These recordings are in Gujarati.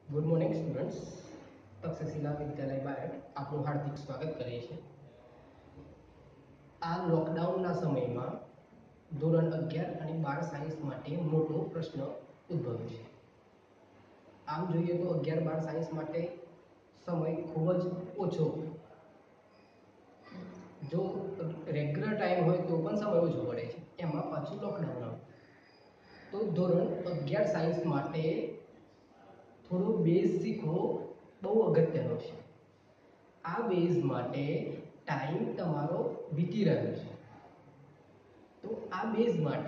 Good morning students. Takshashila Vidyalaya Bayad આપનું હાર્દિક સ્વાગત કરીએ છીએ. આ લોકડાઉનના સમયમાં ધોરણ 11 અને 12 સાયન્સ માટે મોટો પ્રશ્ન ઉદ્ભવ્યો છે. આમ જોઈએ તો 11-12 સાયન્સ માટે સમય ખૂબ જ ઓછો, જો રેગ્યુલર ટાઈમ હોય તો પણ સમય ઓછો પડે છે, એમાં પાછું લોકડાઉન આવે તો ધોરણ 11 સાયન્સ માટે થોડો બેઝ શીખવો બહુ અગત્યનો છે. આ બેઝ માટે ટાઈમ તમારો વીતી રહ્યો છે, તો આ બેઝ માટે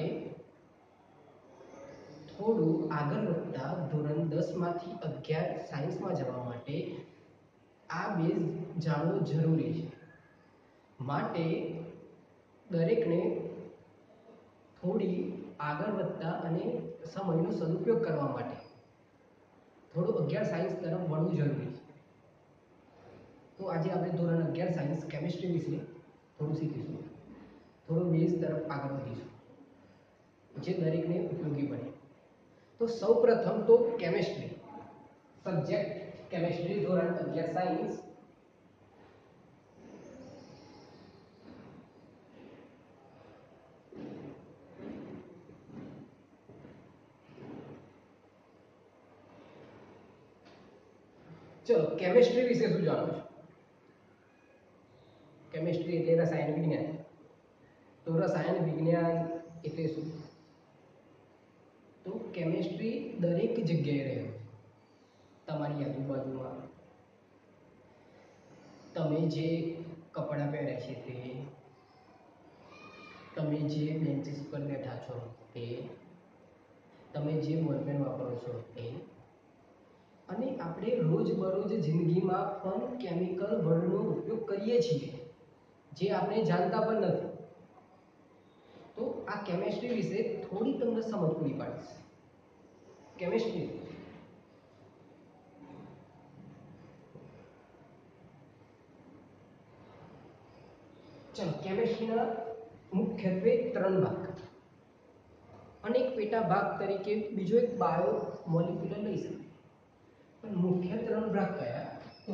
થોડું આગળ વધતા ધોરણ 10 માંથી 11 સાયન્સમાં જવા માટે આ બેઝ જાણવો જરૂરી છે. માટે દરેકને થોડી આગળ વધતા અને સમયનો સદુપયોગ કરવા માટે થોડું 11 સાયન્સ તરફ વળવું જરૂરી છે. તો આજે આપણે ધોરણ 11 સાયન્સ કેમિસ્ટ્રી વિશે થોડું શીખીશું, થોડું બેઝ તરફ આગળ વધીશું, જે દરેકને ઉપયોગી બને. તો સૌપ્રથમ તો કેમિસ્ટ્રી સબ્જેક્ટ કેમિસ્ટ્રી ધોરણ 11 સાયન્સ. ચલો, કેમિસ્ટ્રી વિશે શું જાણો છો? કેમિસ્ટ્રી એટલે રસાયણ વિજ્ઞાન. તો રસાયણ વિજ્ઞાન એટલે શું? તો કેમિસ્ટ્રી દરેક જગ્યાએ રહે, તમારી આજુબાજુમાં, તમે જે કપડાં પહેર્યા છે તે, તમે જે બેન્ચીસ પર બેઠા છો તે, તમે જે બોલપેન વાપરો છો તે, અને આપણે રોજબરોજ જિંદગીમાં પણ કેમિકલ વર્ડનો ઉપયોગ કરીએ છીએ, જે આપણે જાણતા પણ નથી. તો આ કેમિસ્ટ્રી વિશે થોડી તમને સમજ પૂરી પાડીશ. કેમિસ્ટ્રી ચલો, કેમિસ્ટ્રીના મુખ્યત્વે 3 ભાગ અને એક પેટા ભાગ તરીકે બીજો એક બાયો મોલિક્યુલર લઈ શકે, પણ મુખ્ય 3 ભાગ કયા? તો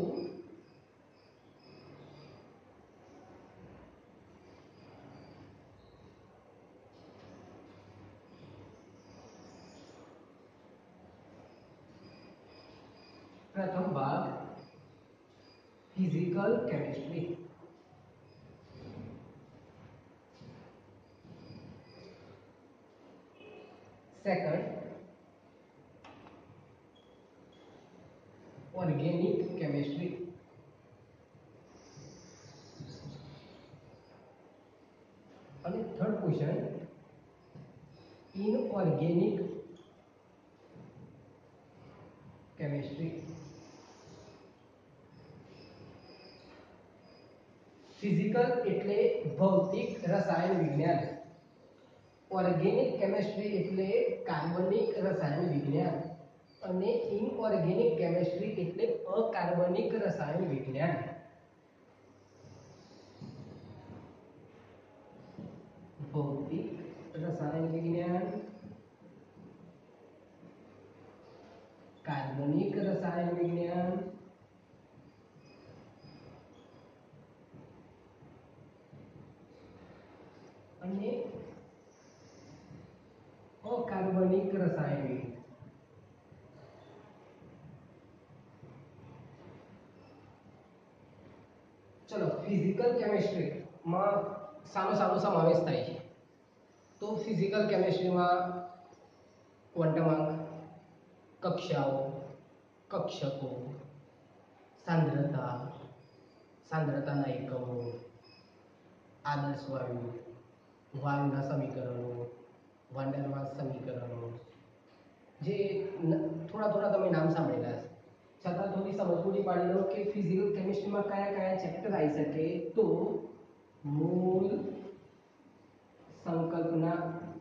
પ્રથમ ભાગ physical chemistry, second organic chemistry, અને third question inorganic chemistry. Physical એટલે ભૌતિક રસાયણ વિજ્ઞાન, ઓર્ગેનિક કેમિસ્ટ્રી એટલે કાર્બનિક રસાયણ વિજ્ઞાન, અને ઇનઓર્ગેનિક કેમિસ્ટ્રી એટલે અકાર્બનિક રસાયણ વિજ્ઞાન. ભૌતિક રસાયણ વિજ્ઞાન, કાર્બનિક રસાયણ વિજ્ઞાન, અને અકાર્બનિક રસાયણ વિજ્ઞાન. ચલો, ફિઝિકલ કેમિસ્ટ્રીમાં સાનો સમાવેશ થાય છે? તો ફિઝિકલ કેમિસ્ટ્રીમાં ક્વોન્ટમ કક્ષાઓ, કક્ષકો, સાંદ્રતાના એકમો, આદર્શ વાયુ, વાયુના સમીકરણો, વાન્ડરવાલ્સ સમીકરણો, જે થોડા તમે નામ સાંભળેલા હશે, છતાં થોડી સમજ પૂરી પાડી દો કે ફિઝિકલ કેમિસ્ટ્રીમાં કયા ચેપ્ટર આવી શકે. તો મૂળ સંકલ્પના,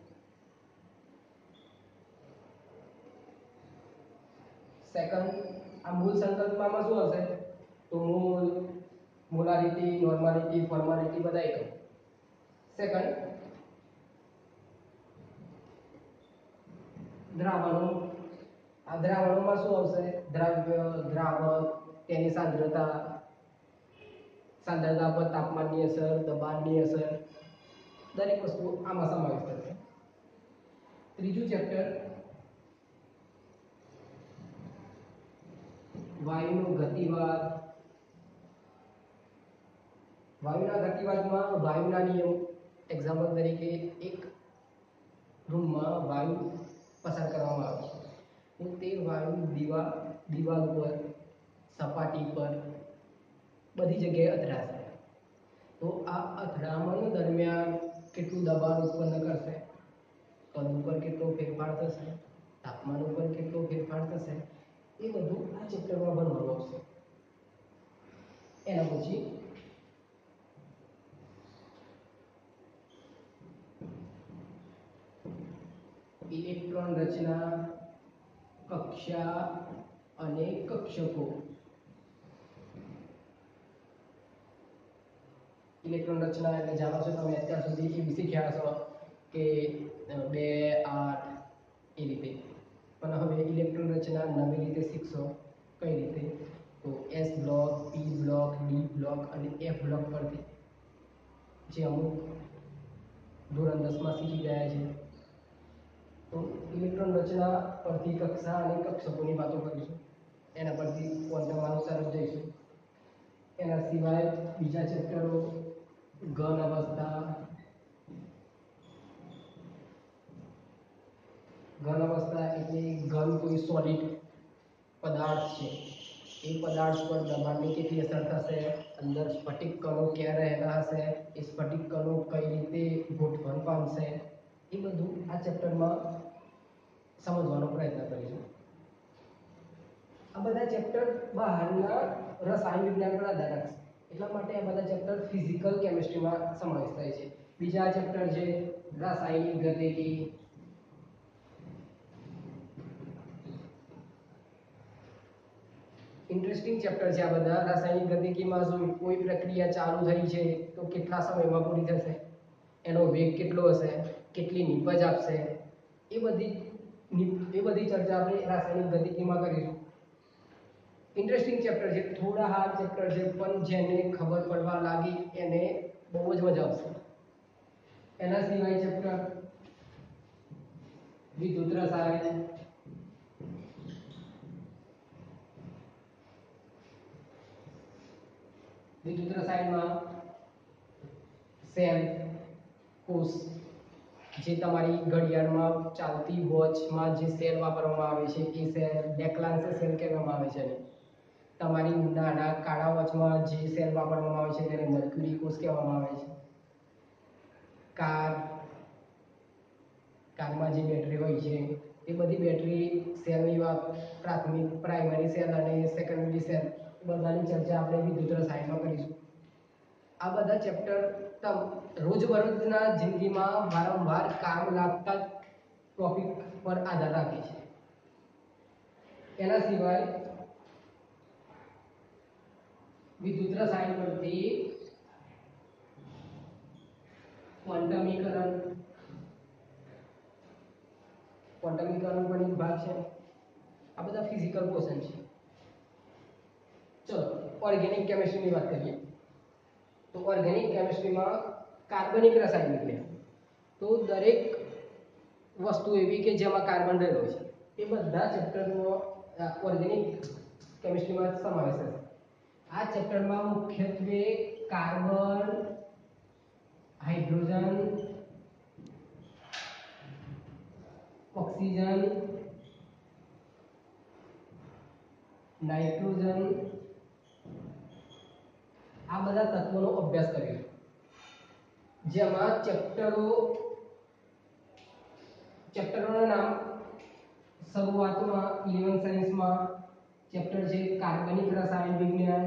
સેકન્ડ આ મૂળ સંકલ્પનામાં શું હશે? તો મૂળ, મોલારિટી, નોર્માલિટી, ફોર્માલિટી બધા એકમ. સેકન્ડ દ્રાવણો, આ દ્રાવણોમાં શું આવશે? દ્રવ્ય, દ્રાવક, તેની સાંદ્રતા, સાંદ્રતા પર તાપમાનની અસર, દબાણની અસર, દરેક વસ્તુ આમાં સમાવેશ થશે. ત્રીજું ચેપ્ટર વાયુનો ગતિવાદ. વાયુના ગતિવાદમાં વાયુના નિયમ, એક્ઝામ્પલ તરીકે એક રૂમમાં વાયુ પસાર કરવામાં આવે છે તો તે વાયુ દિવાલ પર, સપાટી પર, બધી જગ્યાએ અથડાશે. તો આ અથડામણ દરમિયાન કેટલું દબાણ ઉત્પન્ન કરશે, કદ ઉપર કેટલો ફેરફાર થશે, તાપમાન ઉપર કેટલો ફેરફાર થશે, એ બધું આ ચેપ્ટરમાં ભણવાનું આવશે. એના પછી ઇલેક્ટ્રોન રચના, કક્ષા અને કક્ષકો. ઇલેક્ટ્રોન રચના એટલે જાણો છો તમે અત્યાર સુધી ABC ખ્યાલ છો કે 2 8 એ રીતે, પણ હવે ઇલેક્ટ્રોન રચના નવી રીતે શીખશો. કઈ રીતે? તો S block, P block, D block અને F બ્લોક પરથી, જે અમુક ધોરણ 10 માં શીખી ગયા છે. તો ઇલેક્ટ્રોન રચના પરથી કક્ષા અને કક્ષકોની વાતો કરીશું. એના પરથી ક્વોન્ટમ તરફ જઈશું. એના સિવાય બીજા ચેપ્ટરો ઘન અવસ્થા. ઘન અવસ્થા એટલે ઘન કોઈ સોલિડ પદાર્થ છે, એ પદાર્થ પર દબાણની કેટલી અસર થશે, અંદર સ્ફટિક કણો ક્યાં રહેલા હશે, એ સ્ફટિક કણો કઈ રીતે ગોઠવણ પામશે, એ બધું આ ચેપ્ટરમાં સમજવાનો પ્રયત્ન કરીશું. આ બધા ચેપ્ટર બહારના રસાયણ વિજ્ઞાન પર આધાર રાખશે, એટલા માટે આ બધા ચેપ્ટર ફિઝિકલ કેમિસ્ટ્રીમાં સમાવેશ થાય છે. બીજા ચેપ્ટર છે રાસાયણિક ગતિકી, ઇન્ટરેસ્ટિંગ ચેપ્ટર છે આ બધા. રાસાયણિક ગતિકીમાં જો કોઈ પ્રક્રિયા ચાલુ થઈ છે તો કેટલા સમયમાં પૂરી થશે, એનો વેગ કેટલો હશે, કેટલી નિપજ આપશે, એ બધી ચર્ચા આપણે રાસાયણિક ગતિકીમાં કરીશું. ઇન્ટરેસ્ટિંગ ચેપ્ટર છે, થોડા હાર્ડ ચેપ્ટર છે, પણ જેને ખબર પડવા લાગી એને બહુ જ મજા આવશે. એના સિવાય ચેપ્ટર વિદ્યુત રસાયણ. વિદ્યુત રસાયણમાં સેલ, કોષ, જે તમારી ઘડિયાળમાં ચાલતી વોચમાં જે સેલ વાપરવામાં આવે છે એ સેલ ડેક્લાન્સે સેલ કહેવામાં આવે છે. તમારી નાના કાળા વોચમાં જે સેલ વાપરવામાં આવે છે તેને મર્ક્યુરી કોષ કહેવામાં આવે છે. કારમાં જે બેટરી હોય છે એ બધી બેટરી સેલની વાત, પ્રાથમિક પ્રાઇમરી સેલ અને સેકન્ડરી સેલ, બધાની ચર્ચા આપણે વિદ્યુત રસાયણમાં કરીશું. આ બધા ચેપ્ટર રોજબરોજના જિંદગીમાં વારંવાર કામ લાગતા ટોપિક પર આધાર રાખે છે. એના સિવાય વિદ્યુત રસાયણ પરથી ક્વોન્ટમીકરણ પણ એક ભાગ છે. આ બધા ફિઝિકલ પોર્શન છે. ચલો ઓર્ગેનિક કેમિસ્ટ્રીની વાત કરીએ. તો ઓર્ગેનિક કેમિસ્ટ્રીમાં કાર્બનિક રસાયણ વિજ્ઞાન. તો દરેક વસ્તુ એવી કે જેમાં કાર્બન રહેલો છે એ બધા ચેપ્ટરનો ઓર્ગેનિક કેમિસ્ટ્રીમાં સમાવેશ થશે. આ ચેપ્ટરમાં મુખ્યત્વે કાર્બન, હાઇડ્રોજન, ઓક્સિજન, નાઇટ્રોજન, આ બધા તત્વોનો અભ્યાસ કરીશું. જેમાં ચેપ્ટરોના નામ શરૂઆતમાં 11 સાયન્સમાં ચેપ્ટર છે કાર્બનિક રસાયણ વિજ્ઞાન.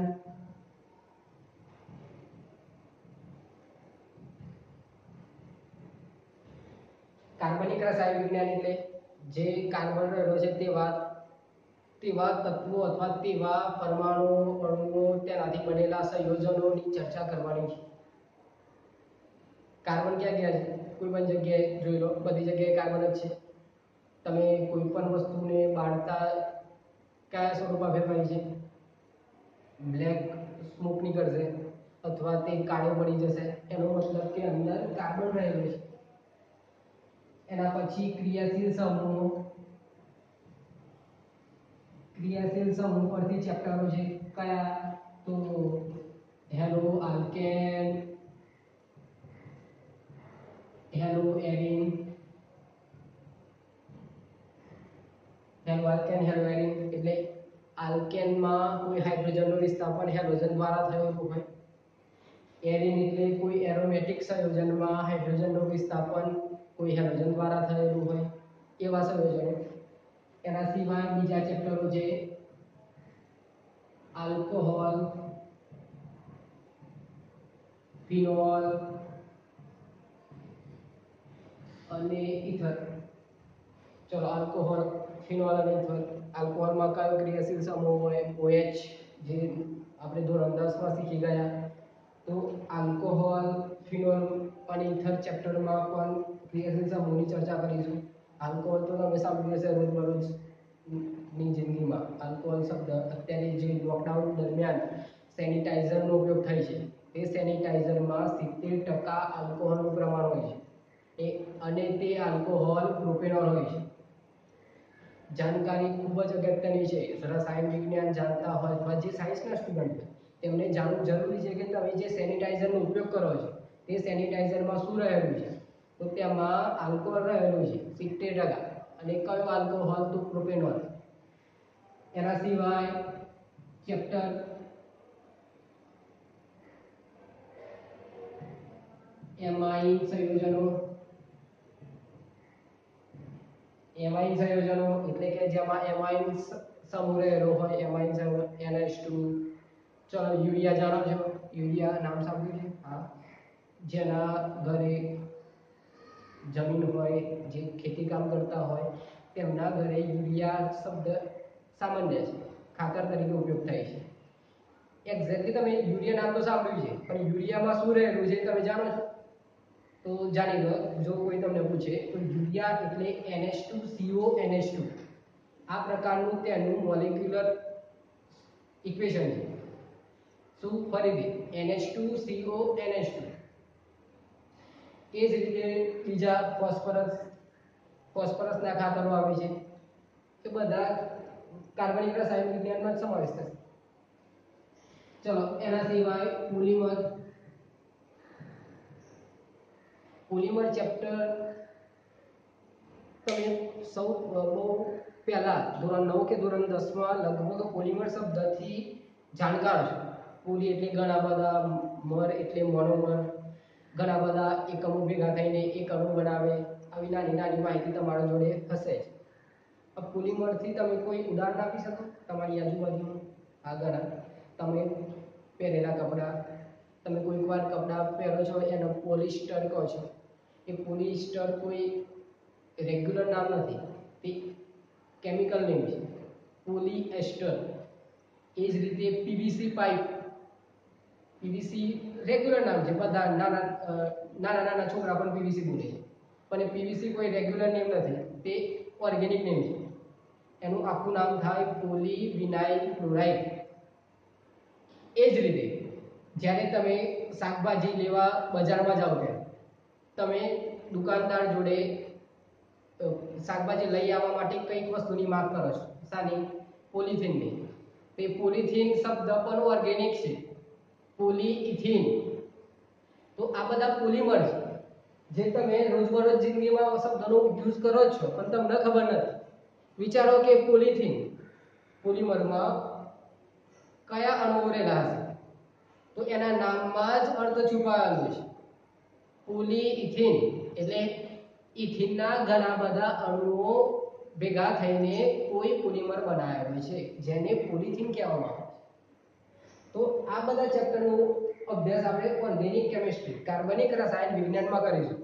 કાર્બનિક રસાયણ વિજ્ઞાન એટલે જે કાર્બન રહેલો છે તેવા તત્વો અથવા તેવા પરમાણુઓ, અણુઓ, તેનાથી બનેલા સંયોજનોની ચર્ચા કરવાની છે. કાર્બન ક્યાં ગયા છે? કોઈ પણ જગ્યાએ જોઈ લો, બધી જગ્યાએ કાર્બન જ છે. તમે કોઈ પણ વસ્તુને બાળતા કયા સ્વરૂપમાં ફેરવાય છે? બ્લેક સ્મોક નીકળશે અથવા તે કાળો પડી જશે, એનો મતલબ કે અંદર કાર્બન રહેલું છે. એના પછી ક્રિયાશીલ સમૂહ પરથી ચેપ્ટરો છે કયા? તો હેલો આલ્કેન, હેલો એરીન, એટલે આલ્કેનમાં કોઈ હાઇડ્રોજનનું વિસ્થાપન હેલોજન દ્વારા થયેલું હોય. એરીન એટલે કોઈ એરોમેટિક સંયોજનમાં હાઇડ્રોજનનું વિસ્થાપન કોઈ હેલોજન દ્વારા થયેલું હોય, એવા સંયોજનો. એના સિવાય બીજા ચેપ્ટરો છે આલ્કોહોલ, ફિનોલ અને ઇથર. ચલો આલ્કોહોલ, ફિનોલ અને ઇથર. આલ્કોહોલમાં કયો ક્રિયાશીલ સમૂહ હોય? OH, જે આપણે ધોરણ 10 માં શીખી ગયા. તો આલ્કોહોલ, ફિનોલ અને ઇથર ચેપ્ટરમાં પણ ક્રિયાશીલ સમૂહની ચર્ચા કરીશું. આલ્કોહોલ તો તમે સાંભળ્યું હશે રોજબરોજ ની જિંદગીમાં. આલ્કોહોલ શબ્દ અત્યારે જે લોકડાઉન દરમિયાન સેનિટાઈઝરનો ઉપયોગ થાય છે, તે સેનિટાઈઝરમાં 70% આલ્કોહોલનું પ્રમાણ હોય છે, અને તે આલ્કોહોલ પ્રોપેનોલ હોય છે. જાણકારી ખૂબ જ અગત્યની છે. રસાયણ વિજ્ઞાન જાણતા હોય અથવા જે સાયન્સના સ્ટુડન્ટ હોય તેમને જાણવું જરૂરી છે કે તમે જે સેનિટાઈઝરનો ઉપયોગ કરો છો તે સેનિટાઈઝરમાં શું રહેલું છે? તો તેમાં આલ્કોહોલ રહેલું છે 70%, અને કયો આલ્કોહોલ? તો પ્રોપેનોલ. એના સિવાય ચેપ્ટર એમાઇન સંયોજનો. એમાઇન સંયોજનો એટલે કે જેમાં એમાઇન સમૂહ રહેલો હોય, એમાઇન સમૂહ NH2. ચલો યુરિયા જાણો છો? યુરિયા નામ સાંભળ્યું છે? હા. જેના ઘરે જમીન હોય, જે ખેતી કામ કરતા હોય તેમના ઘરે યુરિયા શબ્દ સામાન્ય છે, ખાતર તરીકે ઉપયોગ થાય છે. એક્ઝેક્ટલી તમે યુરિયા નામ તો સાંભળ્યું છે, પણ યુરિયામાં શું રહેલું છે તમે જાણો છો? તો જાણી લો. જો કોઈ તમને પૂછે તો યુરિયા એટલે NH2CO NH2. આ પ્રકારનું તેનું મોલેક્યુલર ઇક્વેશન છે. શું? ફરીથી NH2CO NH2. એ જ રીતે બીજા ફોસ્ફરસના ખાતરો આવે છે. એ બધા કાર્બનિક રસાયણ વિજ્ઞાનમાં સમાવેશ થશે. ચલો એના સિવાય પોલિમર ચેપ્ટર તમે સૌ બહુ પહેલા ધોરણ 9 કે ધોરણ 10 માં લગભગ પોલિમર શબ્દથી જાણકાર છો. પોલી એટલે ઘણા બધા, મર એટલે મોનોમર, ઘણા બધા એકમો ભેગા થઈને એક અણુ બનાવે. આવી નાની નાની માહિતી તમારા જોડે હશે જ. પોલિમરથી તમે કોઈ ઉદાહરણ આપી શકો તમારી આજુબાજુનું? આગળ તમે પહેરેલા કપડાં, તમે કોઈક વાર કપડાં પહેરો છો એને પોલિસ્ટર કહો છો. એ પોલિસ્ટર કોઈ રેગ્યુલર નામ નથી, તે કેમિકલ નેમ છે, પોલિએસ્ટર. એ જ રીતે પીવીસી પાઇપ, પીવીસી રેગ્યુલર નામ છે, બધા નાના છોકરા પણ પીવીસી બોલે છે, પણ પીવીસી કોઈ રેગ્યુલર નેમ નથી, તે ઓર્ગેનિક નેમ છે. એનું આખું નામ થાય પોલીવિનાઇલ ક્લોરાઇડ. એ જ રીતે જ્યારે તમે શાકભાજી લેવા બજારમાં જાઓ ત્યારે તમે દુકાનદાર જોડે શાકભાજી લઈ આવવા માટે કઈક વસ્તુની માંગ કરો છો. શાની? પોલિથીનની. તે પોલિથીન શબ્દ પણ ઓર્ગેનિક છે, પોલીઇથીન. તો આ બધા પોલિમર છે જે તમે રોજબરોજ જિંદગીમાં શબ્દનો યુઝ કરો છો પણ તમને ખબર નથી. વિચારો કે પોલિથીન, પોલિમરમાં કયા અણુઓ રહેલા હશે? તો એના નામમાં જ અર્થ છુપાયેલો છે. પોલીઇથીન એટલે ઇથિનના ઘણા બધા અણુઓ ભેગા થઈને કોઈ પોલિમર બનાવેલું છે, જેને પોલિથીન કહેવામાં આવે છે. તો આ બધા ચેપ્ટરનો અભ્યાસ આપણે ઓર્ગેનિક કેમિસ્ટ્રી, કાર્બનિક રસાયણ વિજ્ઞાનમાં કરીશું.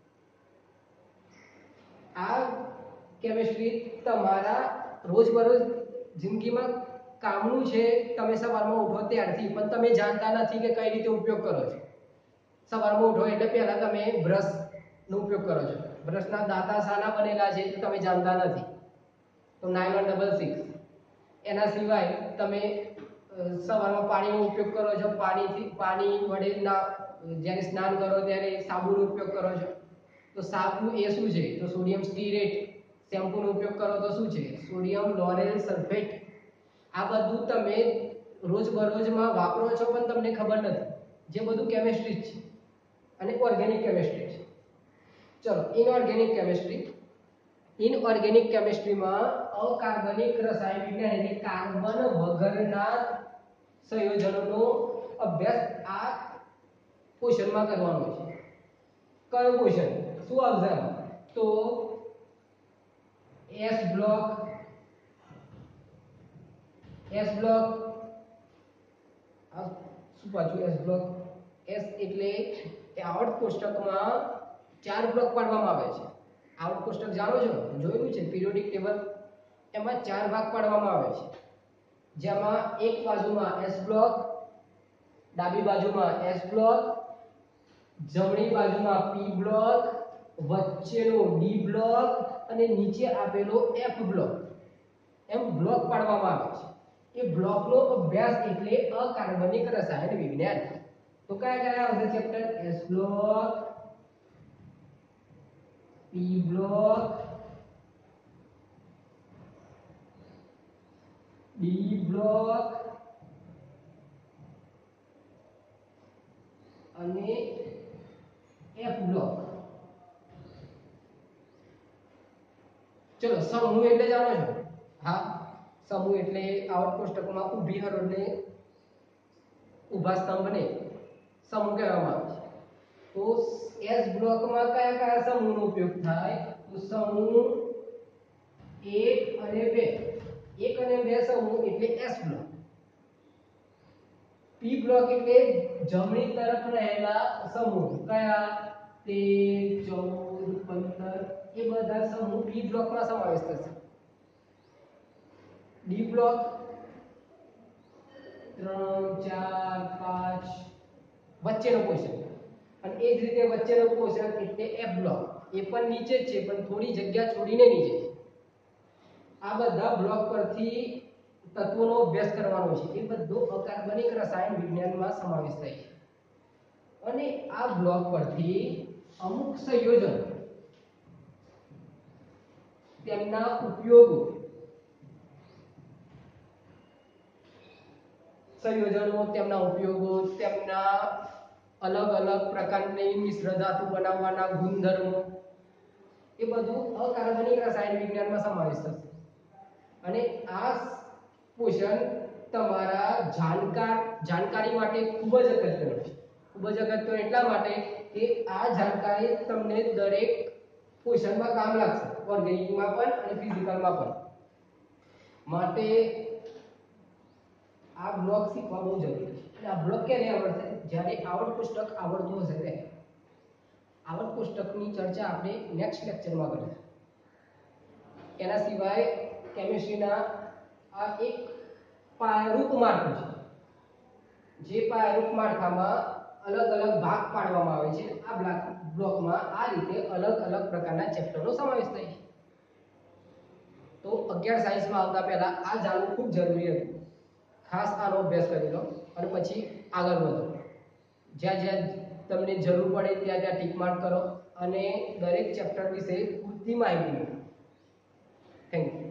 આ કેમિસ્ટ્રી તમારા રોજબરોજ જિંદગીમાં કામનું છે. તમે સવારમાં ઉઠો ત્યારથી પણ તમે જાણતા નથી કે કઈ રીતે ઉપયોગ કરો છો. સવારમાં ઉઠો એટલે પહેલા તમે બ્રશનો ઉપયોગ કરો છો, બ્રશના દાંતા શાના બનેલા છે તો તમે જાણતા નથી, તો નાયલોન 66. એના સિવાય તમે સવારમાં પાણીનો ઉપયોગ કરો છો, પાણી વડે જ્યારે સ્નાન કરો ત્યારે સાબુનો ઉપયોગ કરો છો, તો સાબુ એ શું છે તો સોડિયમ સ્ટીરેટ. શેમ્પૂનો ઉપયોગ કરો તો શું છે સોડિયમ લોરેલ સલ્ફેટ. આ બધું તમે રોજબરોજમાં વાપરો છો પણ તમને ખબર નથી, જે બધું કેમિસ્ટ્રી છે અને ઓર્ગેનિક કેમિસ્ટ્રી છે. ચલો ઇનઓર્ગેનિક કેમિસ્ટ્રી. ઇનઓર્ગેનિક કેમિસ્ટ્રીમાં અકાર્બનિક રસાયણ વિજ્ઞાન એટલે કાર્બન વગરના સંયોજનોનો અભ્યાસ આ પોષણમાં કરવાનો છે. કયો પોષણ શું આવશે તો S બ્લોક શું પાછું S બ્લોક. S એટલે આવર્ત કોષ્ટકમાં 4 બ્લોક પાડવામાં આવે છે. આવર્ત કોષ્ટક જાણો છો, જોયેલું છે પિરિયોડિક ટેબલ, એમાં 4 ભાગ પાડવામાં આવે છે, જેમાં એક બાજુમાં S બ્લોક, ડાબી બાજુમાં S બ્લોક, જમણી બાજુમાં P બ્લોક, વચ્ચેનો D બ્લોક અને નીચે આપેલો F બ્લોક, એમ બ્લોક પાડવામાં આવે છે. એ બ્લોકનો અભ્યાસ એટલે અકાર્બનિક રસાયણ વિજ્ઞાન. તો કયા કયા આવશે chapter? S block, P block, D block અને F બ્લોક. ચલો સમૂહ એટલે જાણો છો? હા, સમૂહ એટલે આવર્ત કોષ્ટકમાં ઊભી હરોળને ઊભા સ્તંભને સમૂહ કહેવામાં આવે છે. તો S બ્લોકમાં કયા કયા સમૂહનો ઉપયોગ થાય? તો સમૂહ 1 અને 2. 1 અને 2 સમૂહ એટલે S બ્લોક. P બ્લોક એટલે જમણી તરફ રહેલા સમૂહ, કયા? 13, 14, 15 એ બધા સમૂહ P બ્લોકમાં સમાવેશ થશે. D બ્લોક 3, 4, 5 વચ્ચેનો પોર્શન, અને એ જ રીતે વચ્ચેનો પોર્શન એટલે F બ્લોક. એ પણ નીચે જ છે પણ થોડી જગ્યા છોડીને નીચે છે. આ બધા બ્લોક પરથી તત્વોનો અભ્યાસ કરવાનો છે. એ બધો અકાર્બનિક રસાયણ વિજ્ઞાનમાં સમાવેશ થાય છે. અને આ બ્લોક પરથી અમુક સંયોજન, તેમના ઉપયોગો, તેમના અલગ અલગ પ્રકારની મિશ્ર ધાતુ બનાવવાના ગુણધર્મો, એ બધું અકાર્બનિક રસાયણ વિજ્ઞાનમાં સમાવેશ થશે. અને આ પોષણ તમારા જાણકારી માટે ખૂબ જ અગત્યનું છે. ખૂબ જ અગત્યનું એટલા માટે કે આ જાણકારી તમને દરેક પોષણમાં કામ લાગશે, ઓર્ગેનિકમાં પણ અને ફિઝિકલમાં પણ. માટે આ બ્લોક શીખવા બહુ જરૂરી છે. અને આ બ્લોક ક્યારે આવડશે? જ્યારે આવર્ત કોષ્ટક આવડતું હશે ત્યારે. આવર્ત કોષ્ટકની ચર્ચા આપણે નેક્સ્ટ લેક્ચરમાં કરીશું. એના સિવાય કેમિસ્ટ્રીના આ એક પાયારૂપ માળખું છે, જે પાયારૂપ માળખામાં અલગ અલગ ભાગ પાડવામાં આવે છે. આ બ્લોકમાં આ રીતે અલગ અલગ પ્રકારના ચેપ્ટરનો સમાવેશ થાય છે. તો 11 સાયન્સમાં આવતા પહેલા આ જાણવું ખૂબ જરૂરી હતું. ખાસ આનો અભ્યાસ કરી લો અને પછી આગળ વધો. જ્યાં જ્યાં તમને જરૂર પડે ત્યાં ત્યાં ટીક માર્ક કરો અને દરેક ચેપ્ટર વિશે પૂરતી માહિતી લો. Thank you.